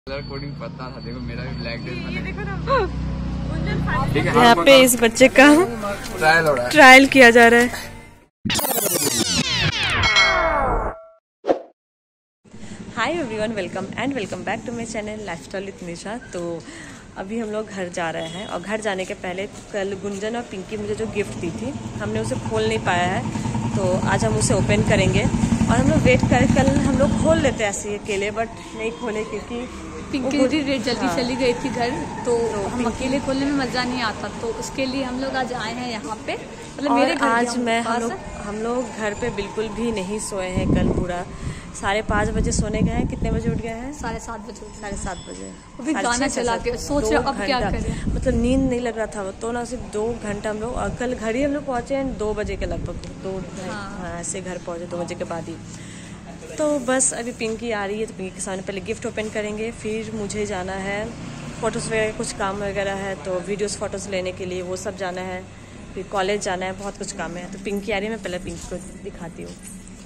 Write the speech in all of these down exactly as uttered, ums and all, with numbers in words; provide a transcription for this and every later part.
Colour coding पता था। देखो मेरा भी ब्लैक ड्रेस ये देखो ना, यहाँ पे इस बच्चे का ट्रायल हो रहा है ट्रायल किया जा रहा है। Hi everyone, welcome and welcome back to my channel lifestyle with Nisha. तो अभी हम लोग घर जा रहे हैं और घर जाने के पहले कल गुंजन और पिंकी मुझे जो गिफ्ट दी थी हमने उसे खोल नहीं पाया है, तो आज हम उसे ओपन करेंगे और हम लोग वेट करें। कल हम लोग खोल लेते हैं ऐसे अकेले, बट नहीं खोले क्योंकि पिंकी दीदी जल्दी हाँ। चली गई थी घर, तो, तो हम अकेले खोलने में मजा नहीं आता, तो उसके लिए हम लोग आज आए हैं यहाँ पे। मतलब मेरे घर आज मैं हम लोग हम लोग घर पे बिल्कुल भी नहीं सोए हैं। कल पूरा साढ़े पाँच बजे सोने गए हैं। कितने बजे उठ गए हैं? साढ़े सात बजे साढ़े सात बजे वो भी गाना चला के सोच रहे अब क्या करें। मतलब नींद नहीं लग रहा था, तो ना सिर्फ दो घंटा हम लोग, और कल घर ही हम लोग पहुँचे हैं दो बजे के लगभग, दो हाँ ऐसे घर पहुँचे दो बजे के बाद ही। तो बस अभी पिंकी आ रही है, तो पिंकी के सामने पहले गिफ्ट ओपन करेंगे, फिर मुझे जाना है फ़ोटोज़ वगैरह, कुछ काम वगैरह है तो वीडियोस फ़ोटोज़ लेने के लिए वो सब जाना है, फिर कॉलेज जाना है, बहुत कुछ काम है। तो पिंकी आ रही है, मैं पहले पिंकी को दिखाती हूँ।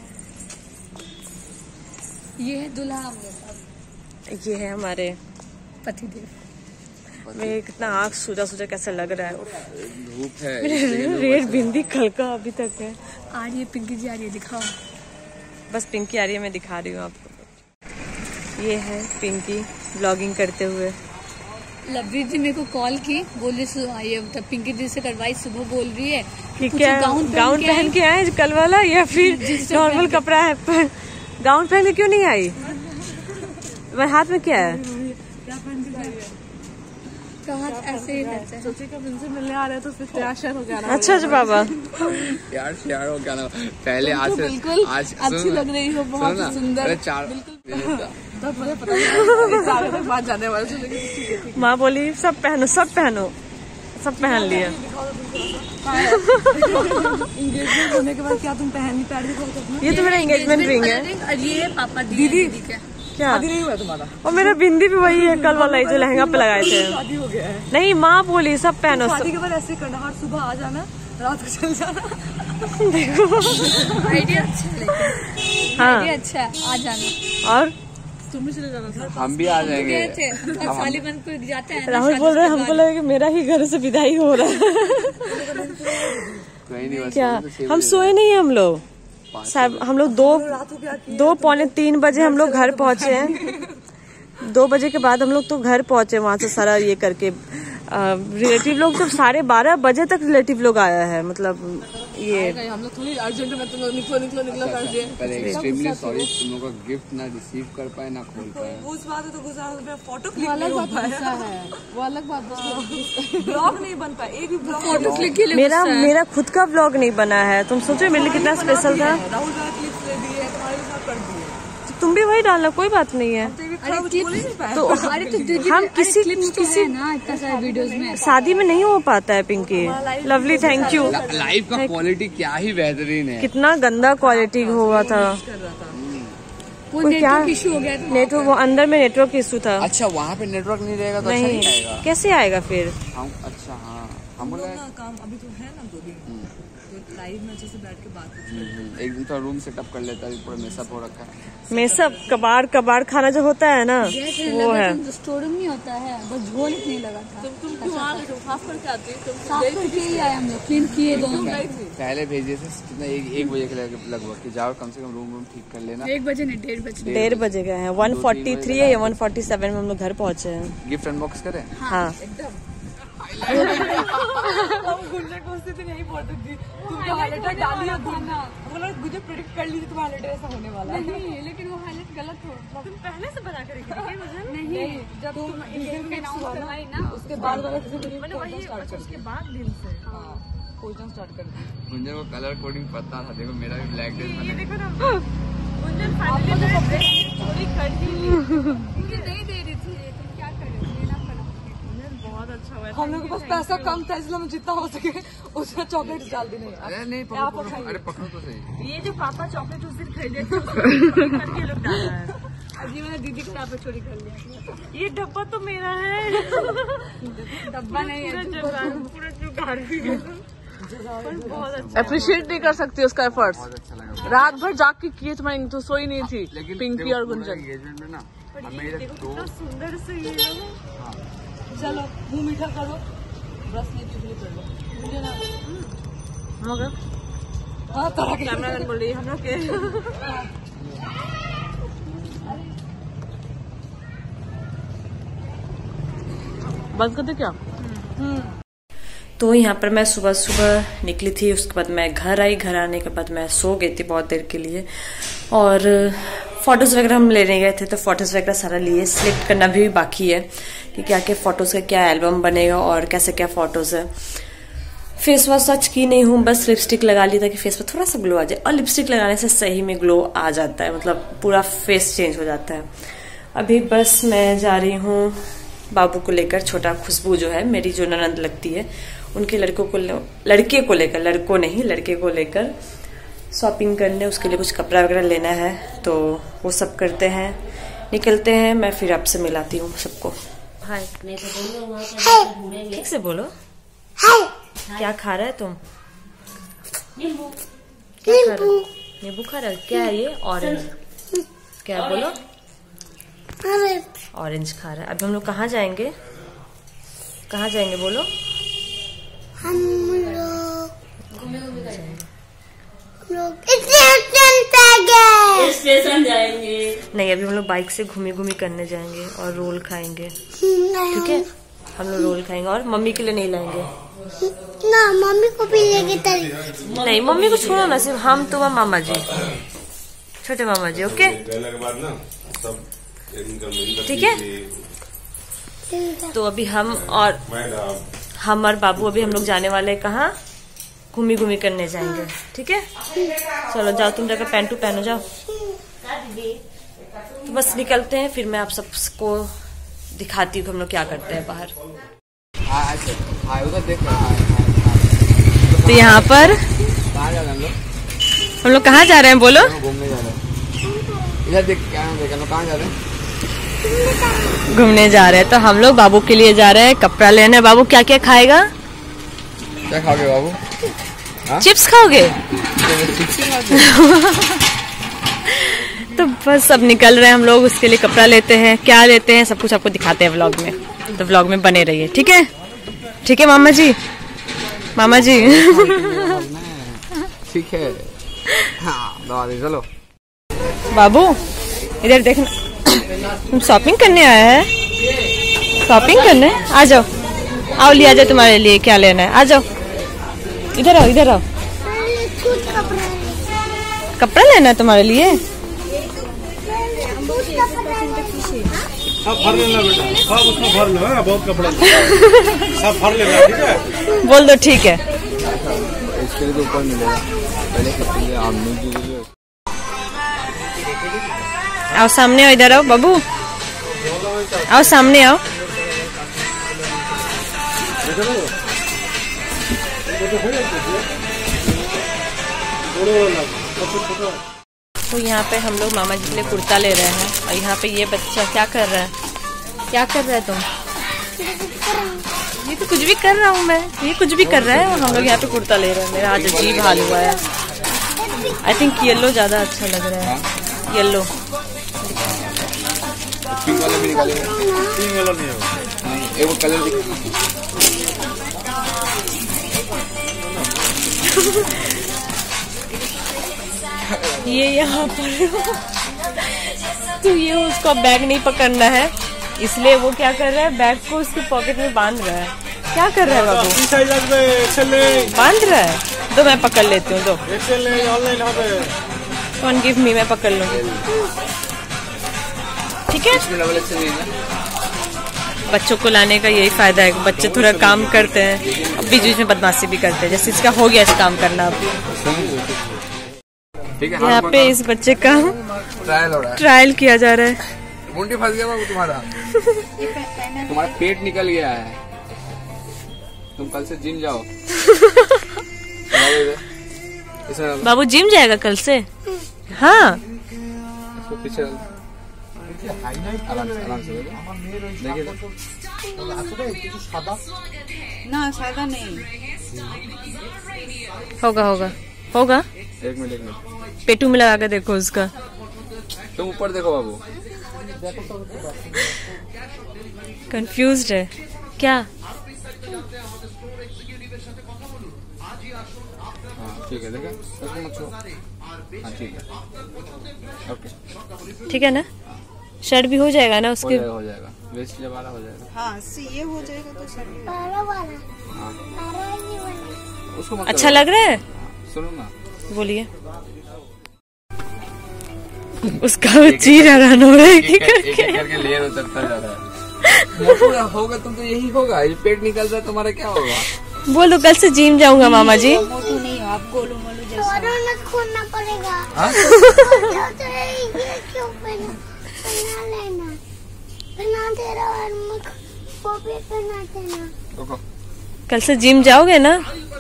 ये है दूल्हा, ये है हमारे पतिदेव। मेरे कितना आँख सूजा सूजा कैसा लग रहा है, धूप है, मेरे रेड बिंदी कल का अभी तक है। आ रही है पिंकी जी, आ रही है, दिखाओ। बस पिंकी आ रही है, मैं दिखा रही हूँ आपको। ये है पिंकी व्लॉगिंग करते हुए। लवली जी मेरे को कॉल की, बोली ये पिंकी जी से करवाई, सुबह बोल रही है कि क्या गाउन गाउन पहन के आए कल वाला या फिर नॉर्मल कपड़ा है, पर गाउन पहन के क्यों नहीं आई? मेरे हाथ में क्या है? ऐसे ही रहता है। सोचे कब इनसे मिलने आ रहे हैं तो फिर तैयार श्यार हो गया ना। अच्छा अच्छा बाबा यार श्यार हो गया ना। पहले आज से बिल्कुल आज अच्छी लग रही हो, बहुत सुंदर। चार तब मुझे पता नहीं बात जाने वाले थे। माँ बोली सब पहनो सब पहनो, सब पहन लिया। एंगेजमेंट होने के बाद क्या तुम पहन नहीं पा रही? ये तो मेरा एंगेजमेंट रिंग है। ये पापा दीदी क्या नहीं हुआ तुम्हारा? और मेरा बिंदी भी वही है कल वाला, जो लहंगा पे लगाए थे। शादी हो गया है। नहीं, माँ बोली सब पहनो। शादी के बाद ऐसे करना, हर सुबह आ जाना, रात को चल जाना। देखो आइडिया अच्छा है, हाँ आइडिया अच्छा है, आ जाना। और तुम भी चले जाना था। हम भी आ जाएंगे। सालीबन को जाते हैं। राहुल बोल रहे हैं हमको लगा कि मेरा ही घर से विदाई हो रहा है। क्या हम सोए नहीं है? हम लोग साहब हम लोग दो दो पौने तीन बजे हम लोग घर पहुंचे हैं। दो बजे के बाद हम लोग तो घर पहुंचे, वहां से सारा ये करके रिलेटिव लोग तो साढ़े बारह बजे तक रिलेटिव लोग आया है। मतलब ये हम लोग थोड़ी अर्जेंट में तुम लोग निकलो निकलो निकलो कर दिए। पहले एक्सट्रीमली सॉरी, तुम लोगों का गिफ्ट ना रिसीव कर पाए ना खोल पाए। उस बात तो गुस्सा, फोटो क्लिक नहीं हो पाया है, वो अलग बात है। ब्लॉग नहीं बन पाया, एक भी ब्लॉग फोटो क्लिक के लिए मेरा मेरा खुद का ब्लॉग नहीं बना है। तुम सोचो मेरे लिए कितना स्पेशल था। राहुल का क्लिप्स ले दिए, तुम्हारे साथ कर दिए, तुम भी वही डालना, कोई बात नहीं है। तो अरे तो दीदी हम किसी किसी ना इतना सारे वीडियोस में शादी में नहीं हो पाता है Pinky. Lovely thank you. Live का क्वालिटी क्या ही बेहतरीन है। कितना गंदा क्वालिटी हुआ था, वो नेटवर्क इशू हो गया था। नेटवर्क वो अंदर में नेटवर्क इशू था। अच्छा वहाँ पे नेटवर्क नहीं रहेगा तो नहीं, अच्छा नहीं आएगा। कैसे आएगा फिर? हम अच्छा हाँ हम बोले काम अभी तो है ना, दो दिन तो लाइव में अच्छे से बैठ के बात करते हैं। एक दिन तो रूम सेटअप कर लेता है, पूरा मेसअप हो रखा है। मेसअप कबाड़ कबाड़ खाना जो होता है ना वो है। स्टोर रूम नहीं होता है, बस झोल नहीं लगा था। तुम तुम क्यों वहाँ साफ करके आती? तुम साफ करके ही आए हम लोग, क्लीन किए दोनों। पहले भेजे थे कितना, एक एक बजे के लगभग कि जाओ कम से कम रूम रूम ठीक कर लेना। एक बजे नहीं, डेढ़ बजे डेढ़ बजे गए हैं। वन फोर्टी थ्री है या वन फोर्टी सेवन में हम लोग घर पहुँचे हैं। गिफ्ट अनबॉक्स करें? हाँ गुंजन को उस दिन यही बोलती थी, तुम तो हाईलाइटर डाली है बोलना, बोला मुझे प्रेडिक्ट कर ली थी तुम्हारा हाईलाइटर ऐसा होने वाला है। नहीं, लेकिन वो हाईलाइट गलत हो। तुम पहले से बना कर रखी थी नहीं, जब तुम एंगेजमेंट हुआ ना उसके बाद वाला मैंने वही उसके बाद दिन से खोजना स्टार्ट कर दी। गुंजन को कलर कोडिंग पता था। देखो मेरा भी ब्लैक ड्रेस। ये देखो ना, गुंजन फाइनली थोड़ी कर दी, मुझे नहीं दे रही थी, तुम क्या करें, लेना पड़ा। बहुत अच्छा हुआ। हम लोग के पास पैसा कम था इसलिए हम जितना हो सके उसमें चॉकलेट डाल दी। नहीं अरे नहीं पकड़ो, पकड़ो, अरे पकड़ो तो सही। ये जो पापा चॉकलेट उस दिन खरीदे थे करके लोग डाला है। अजी मैंने दीदी के यहाँ पे चोरी कर लिया। ये डब्बा तो मेरा है। डब्बा नहीं है, पूरा जुगाड़ भी है। बहुत अच्छा अप्रिशिएट नहीं कर सकती उसका एफर्ट्स। बहुत अच्छा लगा। रात भर जाग के किए, तुम्हारी तो सोई नहीं थी लेकिन पिंकी और गुंजन। एंगेजमेंट में ना देखो कितना सुंदर से ये लोग। चलो मुंह मीठा करो, ब्रश नहीं चुगली कर लो। मुझे ना हो गया। हाँ तरह के कैमरा मैन बोल रही है हम लोग के। बंद कर दे क्या? तो यहाँ पर मैं सुबह सुबह निकली थी, उसके बाद मैं घर आई। घर आने के बाद मैं सो गई थी बहुत देर के लिए, और फोटोज़ वगैरह हम लेने गए थे, तो फोटोज़ वगैरह सारा लिए। सिलेक्ट करना भी बाकी है कि क्या क्या फोटोज़ का क्या एल्बम बनेगा और कैसे क्या फोटोज़ है। फेस वॉश सच की नहीं हूँ, बस लिपस्टिक लगा ली ताकि फेस पर थोड़ा सा ग्लो आ जाए, और लिपस्टिक लगाने से सही में ग्लो आ जाता है, मतलब पूरा फेस चेंज हो जाता है। अभी बस मैं जा रही हूँ बाबू को लेकर, छोटा खुशबू जो है मेरी जो ननद लगती है, उनके लड़कों को लड़के को लेकर, लड़कों नहीं लड़के को लेकर शॉपिंग करने। उसके लिए कुछ कपड़ा वगैरह लेना है, तो वो सब करते हैं, निकलते हैं। मैं फिर आपसे मिलाती हूँ सबको। हाय, ठीक से बोलो। क्या खा रहा है तुम? नींबू। क्या खा रहा है? नींबू खा रहा है। क्या है ये? ऑरेंज। क्या बोलो? ऑरेंज खा रहा है। अभी हम लोग कहाँ जाएंगे? कहाँ जाएंगे बोलो? हम लोग स्टेशन जाएंगे। नहीं, अभी हम लोग बाइक से घूमी घूमी करने जाएंगे और रोल खाएंगे, ठीक है? हम लोग रोल खाएंगे और मम्मी के लिए नहीं लाएंगे ना, मम्मी को भी लेके तरी। नहीं, मम्मी को छोड़ो ना, सिर्फ हम, तुम और मामा जी, छोटे मामा जी। ओके, ठीक है? तो अभी हम और हम और बाबू अभी हम लोग जाने वाले हैं कहाँ? घूमी घूमी करने जाएंगे, ठीक है? चलो जाओ, तुम जाकर पैंटू पहनो, जाओ। तो बस निकलते हैं, फिर मैं आप सबको दिखाती हूँ हम लोग क्या करते हैं बाहर। तो यहाँ पर कहाँ जा रहे हैं हम लोग? हम लोग कहाँ जा रहे हैं बोलो? घूमने जा रहे हैं। इधर देख, क्या देख हम लोग कहाँ जा रहे हैं? घूमने जा रहे हैं। तो हम लोग बाबू के लिए जा रहे हैं कपड़ा लेने। बाबू क्या क्या खाएगा? क्या खाओगे बाबू? चिप्स खाओगे? तो बस अब निकल रहे हैं हम लोग, उसके लिए कपड़ा लेते हैं। क्या लेते हैं सब कुछ आपको दिखाते हैं व्लॉग में, तो व्लॉग में बने रहिए, ठीक है? ठीक है मामा जी, मामा जी। ठीक है, हाँ दवा दे, चलो। बाबू इधर देखना, तुम शॉपिंग करने आया है? शॉपिंग करने? आ जाओ, आओ लिया जाए तुम्हारे लिए, क्या लेना है? आ जाओ, इधर आओ, इधर आओ। कपड़ा लेना है तुम्हारे लिए? सब भर लेना बेटा, सब उसमें भर लो, है बहुत कपड़ा सब भर लेना, ठीक है? बोल दो ठीक है। इसके लिए तो ऊपर मिलेगा, पहले कपड़े आप नहीं दीजिए। आओ सामने आओ, इधर आओ बाबू, आओ सामने आओ। तो यहाँ पे हम लोग मामा जी के लिए कुर्ता ले रहे हैं, और यहाँ पे ये बच्चा क्या कर रहा है? क्या कर रहा है तुम? ये तो कुछ भी कर रहा हूँ मैं, ये कुछ भी कर रहा है, और हम लोग यहाँ पे कुर्ता ले रहे हैं। मेरा आज अजीब हाल हुआ है। आई थिंक येलो ज्यादा अच्छा लग रहा है, येलो। पिंक वाला भी निकालेंगे। पिंक वाला नहीं होगा, नहीं, एक वो कलर दिखा। ये यहाँ पर तो ये उसको बैग नहीं पकड़ना है, इसलिए वो क्या कर रहा है, बैग को उसके पॉकेट में बांध रहा है। क्या कर रहा है बाबू? बांध रहा है। दो मैं पकड़ लेती हूँ, दो। कौन गिव मी, मैं पकड़ लूँगी, ठीक है? बच्चों को लाने का यही फायदा है, बच्चे थोड़ा काम करते हैं, अब बीच बीच में बदमाशी भी करते हैं। जैसे इसका हो गया इस काम करना, अब यहाँ पे इस बच्चे का ट्रायल हो रहा है, ट्रायल किया जा रहा है। मुंडी फंस गया बाबू तुम्हारा। तुम्हारा पेट निकल गया है, तुम कल से जिम जाओ। बाबू जिम जाएगा कल से? हाँ, इसको पीछे आराम से, आराम से देखिए ना, सादा नहीं होगा, होगा होगा। एक मिनट, एक मिनट, पेटू में लगा के देखो उसका। तुम ऊपर देखो बाबू, कंफ्यूज्ड है क्या? ठीक है, देखा ठीक है, ओके ठीक है ना। शर्ट भी हो जाएगा ना उसके? हो जाएगा, हो जाएगा, वेस्ट वाला हो जाएगा। हाँ ये हो जाएगा तो शर्ट उसको मत अच्छा लग रहा है? सुनो ना, बोलिए। उसका चीर हैरान हो रहा है कि करके करके लेयर उतरता जा रहा है। मोटू होगा तुम तो यही होगा, ये पेट निकल रहा है तुम्हारा, क्या होगा? बोलो कल से जिम जाऊंगा मामा जी। मोटू नहीं हो आप, गोलू मोलू जैसा। खोलना पड़ेगा। हाँ? ये क्यों पहना पहना लेना, पहना दे रहा और मुझ को भी पहना देना। रुको, कल से जिम जाओगे ना?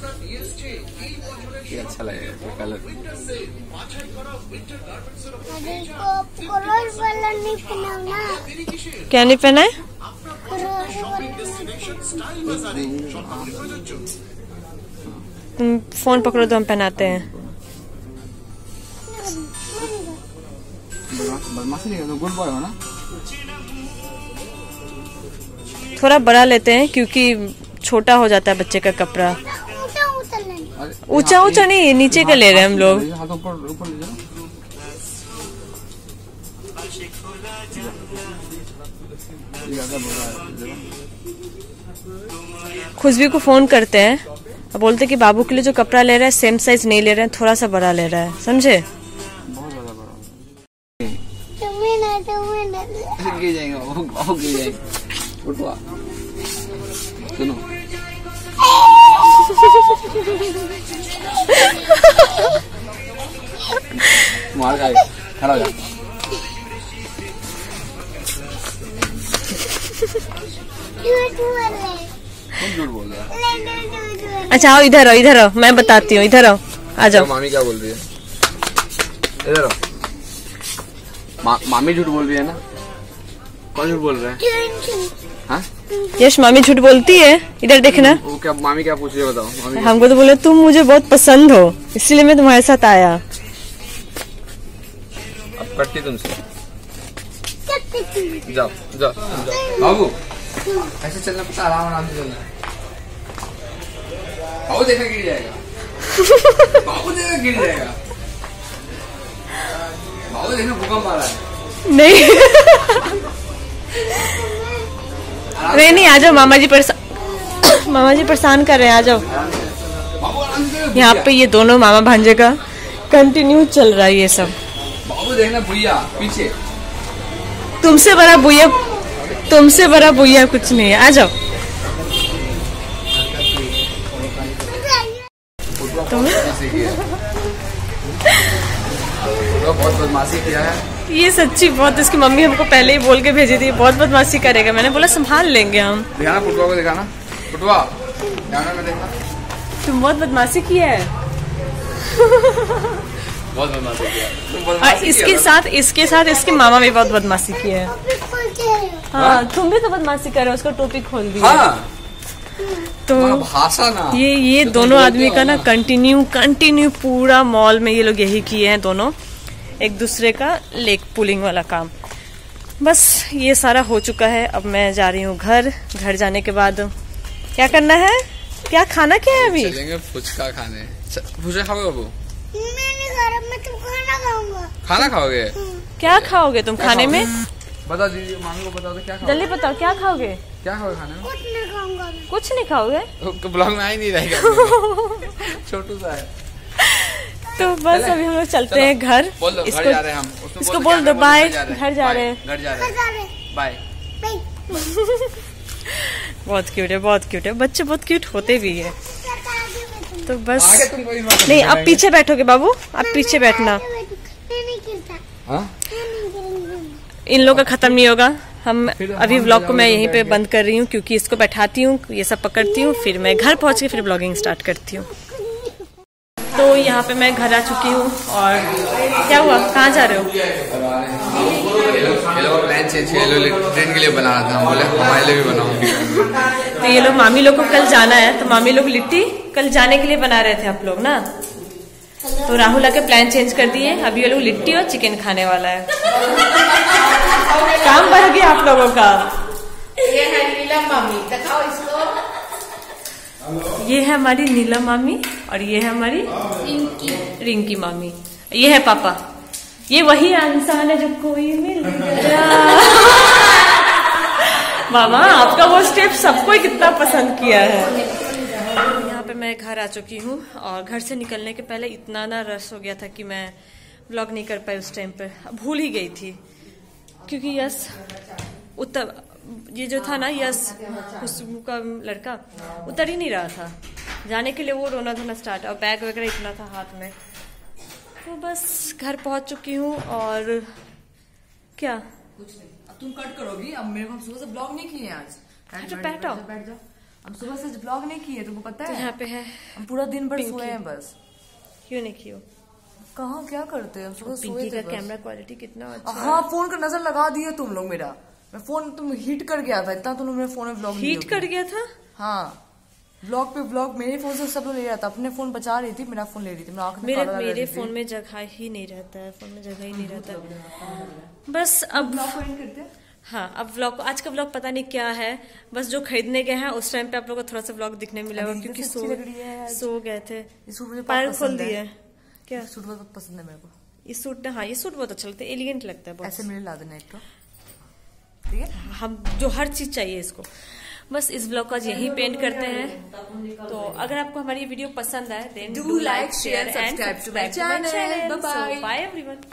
ये अच्छा लगेगा तो कलर। अरे इसको कलर वाला नहीं पहनाओ ना। क्या नहीं पहना है? तुम फोन पकड़ो तो हम पहनाते हैं। बदमाशी नहीं, गुड बॉय हो ना। थोड़ा बड़ा लेते हैं क्योंकि छोटा हो जाता है बच्चे का कपड़ा। ऊंचा ऊंचा लेना। ऊंचा ऊंचा नहीं, नीचे का ले रहे हैं हम लोग। हाथ ऊपर ऊपर ले जाओ। ज्यादा बड़ा है। खुशबू को फोन करते हैं और बोलते कि बाबू के लिए जो कपड़ा ले रहा है सेम साइज नहीं ले रहे हैं, थोड़ा सा बड़ा ले रहा है, समझे? बहुत ज्यादा बड़ा। तुम्हें ना तुम्हें ना गिर जाएंगे, वो वो गिर जाएंगे। उठवा, सुनो। मार खाएगा, खड़ा हो जा। कौन झूठ बोल रहा है? अच्छा आओ इधर आओ, इधर आओ, मैं बताती हूँ, इधर आओ, आ जाओ। मामी क्या बोल रही है? इधर आओ। मा, मामी झूठ बोल रही है ना? कौन झूठ बोल रहा है? हाँ? यश मामी झूठ बोलती है, इधर देखना। वो क्या, मामी क्या पूछ रही है बताओ? मामी हमको तो बोले तुम मुझे बहुत पसंद हो, इसलिए मैं तुम्हारे साथ आया। अब कटती तुमसे। जाओ जाओ जाओ बाबू, ऐसे चलना पड़ता, आराम आराम से चलना। बाबू देखा गिर जाएगा। बाबू देखा गिर जाएगा। बाबू देखना भूकंप आ रहा है। नहीं नहीं नहीं, आ जाओ, मामा जी परेशान मामा जी परेशान कर रहे हैं, आ जाओ। बाबू आराम से। यहाँ पे ये दोनों मामा भांजे का कंटिन्यू चल रहा है ये सब। बाबू देखना भैया पीछे। तुमसे बड़ा बुया तुमसे बड़ा बुया कुछ नहीं है, आ जाओ। बहुत बदमाशी किया है ये, सच्ची बहुत। इसकी मम्मी हमको पहले ही बोल के भेजी थी बहुत बदमाशी करेगा, मैंने बोला संभाल लेंगे हम। दिखाना फुटवा को, दिखाना फुटवा, कैमरा में देखना। तुम बहुत बदमाशी किया है। बहुत बदमाशी किया है। तुम और बदमाशी इसके किया साथ इसके साथ इसकी मामा भी बहुत बदमाशी की है। हाँ तुम भी तो बदमाशी कर रहे हो, उसको टोपी खोल दी। हाँ तो भाषा ना, ये ये तो दोनों आदमी का ना कंटिन्यू कंटिन्यू पूरा मॉल में ये लोग यही किए हैं दोनों, एक दूसरे का लेग पुलिंग वाला काम। बस ये सारा हो चुका है, अब मैं जा रही हूँ घर। घर जाने के बाद क्या करना है, क्या खाना क्या है अभी? चलेंगे फुचका खाने। फुचका खाओगे बाबू? मैंने घर में तुम खाना खाऊंगा। खाना खाओगे? क्या खाओगे तुम खाने में? बता दीजिए, मामी को बता दो क्या खाओगे। जल्दी बताओ क्या खाओगे? क्या खाओगे खाने में? कुछ नहीं खाऊंगा। कुछ नहीं खाओगे? तो ब्लॉग में आ ही नहीं रहेगा। छोटू सा है। तो बस अभी हम लोग चलते हैं घर। बोल दो इसको घर जा रहे हैं हम। उसको इसको बोल दो बाय, घर जा रहे हैं। घर जा रहे हैं, बाय। बहुत क्यूट है, बहुत क्यूट है, बच्चे बहुत क्यूट होते भी है। तो बस आगे तुम कोई बात नहीं, अब पीछे बैठोगे बाबू, अब पीछे बैठना। हाँ? इन लोगों का खत्म नहीं होगा। हम अभी व्लॉग को मैं यहीं पे बंद कर रही हूँ क्योंकि इसको बैठाती हूँ, ये सब पकड़ती हूँ, फिर मैं घर पहुँच के फिर ब्लॉगिंग स्टार्ट करती हूँ। तो यहाँ पे मैं घर आ चुकी हूँ। और क्या हुआ, कहाँ जा रहे हो? ये लोग प्लान चेंज किया, ये लोग ट्रेन के लिए बना रहा था, हम बोले हमारे लिए भी बनाऊंगी। तो ये लोग मामी लोग को कल जाना है, तो मामी लोग लिट्टी कल जाने के लिए बना रहे थे आप लोग ना, तो राहुल आके प्लान चेंज कर दिए। अभी ये लोग लिट्टी और चिकन खाने वाला है। काम बढ़ गया आप लोगों का। ये है नीलम मामी, दिखाओ इसको। ये है हमारी नीलम मामी और ये है हमारी रिंकी रिंकी मामी। ये है पापा। ये वही इंसान है जो कोई मिल गया। मामा आपका वो स्टेप सबको कितना पसंद किया है। यहाँ पे मैं घर आ चुकी हूँ और घर से निकलने के पहले इतना ना रश हो गया था कि मैं व्लॉग नहीं कर पाई उस टाइम पे, भूल ही गई थी क्योंकि यस उतर ये जो था ना यस खुशबू का लड़का उतर ही नहीं रहा था। जाने के लिए वो रोना धोना स्टार्ट और बैग वगैरह इतना था हाथ में। तो बस घर पहुंच चुकी हूँ और क्या कुछ नहीं, अब तुम कट करोगी। अब मेरे को हम सुबह से ब्लॉग नहीं किए आज। हटो, बैठो। बैठ जाओ। हम सुबह से ब्लॉग नहीं किए, तुमको पता तो है। यहाँ पे है हम पूरा दिन भर पिंकी। सोए हैं बस। क्यों नहीं कियो? कहाँ क्या करते हैं हम सुबह सोए पिंकी थे का बस। कैमरा क्वालिटी कितना अच्छा है। हाँ फोन का नजर लगा दिए तुम लोग मेरा। मैं फोन तुम हीट कर गया था इतना, तुम मेरे फोन में ब्लॉग हीट कर गया था। हाँ ब्लॉग पे ब्लॉग मेरे फोन से सब लोग ले रहा था। अपने फोन बचा रही थी, मेरा फोन ले रही थी। मेरा आँख में मेरे काला लगा मेरे रही थी। फोन में जगह ही नहीं रहता है, फोन में जगह ही नहीं रहता है। बस अब ब्लॉग को एंड करते हैं। हाँ अब व्लॉग आज का व्लॉग पता नहीं क्या है, बस जो खरीदने गए हैं उस टाइम पे आप लोगों को थोड़ा सा व्लॉग दिखने मिला होगा अरे, क्योंकि इतनी सो अच्छी लग रही है आज। सो गए थे। ये सूट मुझे पैर बहुत खोल पसंद दिए है। क्या? ये सूट बहुत पसंद है मेरे को। ये सूट हाँ ये सूट बहुत अच्छा लगता है, एलिगेंट लगता है बहुत। ऐसे मेरे ला देना एक तो, ठीक है। हम जो हर चीज चाहिए इसको। बस इस ब्लॉग को आज यहीं पेंट करते हैं। तो अगर आपको हमारी वीडियो पसंद आए then Do like, share, subscribe to my channel. Bye bye. Bye everyone.